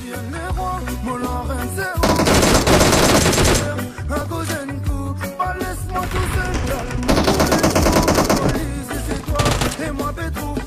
viene roi, mon Lorenzo. Un gozen coup, pas laisse-moi tout seul, calme-moi. Police, c'est toi, et moi Pétrou.